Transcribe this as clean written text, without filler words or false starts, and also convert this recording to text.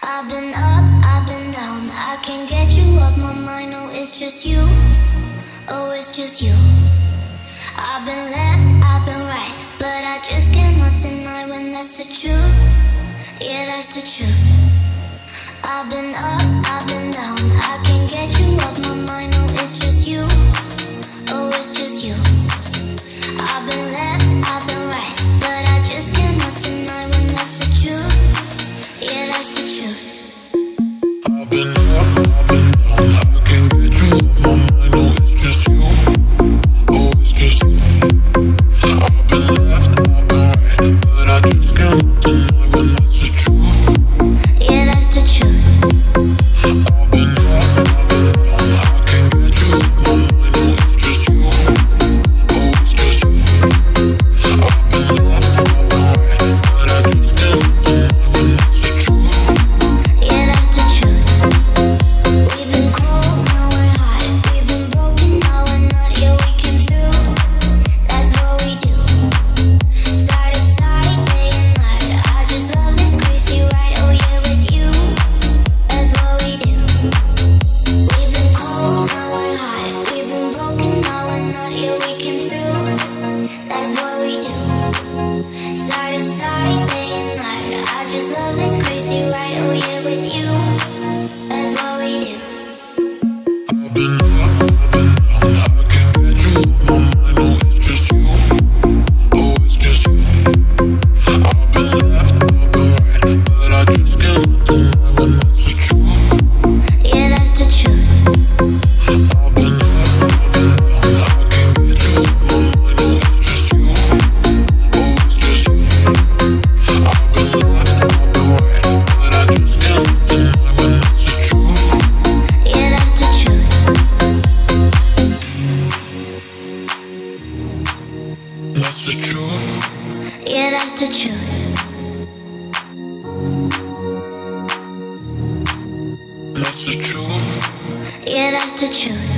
I've been up, I've been down, I can't get you off my mind. Oh, it's just you, oh, it's just you. I've been left, I've been right, but I just cannot deny when that's the truth. Yeah, that's the truth. I've been up, I've been down, I can't get you off my mind. Oh, it's just you, oh, it's just you. I've been left, I've been right, but I just cannot deny when that's the truth. Yeah, that's the truth. I've been up, I've been down, I can't get you off my mind. Oh, it's just you, oh, it's just you. I've been left, I've been right, but I just cannot deny when that's the truth. Yeah, that's the truth. I've been up, I've been down, I can't get you off my mind. Oh, it's just you, oh, it's just you. I've been left, I've been right, but I just cannot deny when that's the truth. Yeah, that's the truth. We've been cold, now we're hot. We've been broken, now we're not. Yeah, we came through. That's what we do. Side to side, day and night. I just love this crazy ride. Oh yeah, with you. That's what we do. We've been cold, now we're hot. We've been broken, now we're not. Yeah, we came through. That's what we do. Side to side, day and night. I just love this crazy ride. Oh yeah, with you. That's what we do. I've been up, I've been down, I can't get you off my mind. Oh, it's just you, oh, it's just you. I've been left, I've been right, but I just cannot deny when that's the truth. Yeah, that's the truth. I've been up, I've been down, I can't get you off my mind. Oh, it's just you, oh, it's just you. I've been left, I've been right, but I just cannot deny when that's the truth. Yeah, that's the truth. That's the truth. Yeah, that's the truth. That's the truth. Yeah, that's the truth.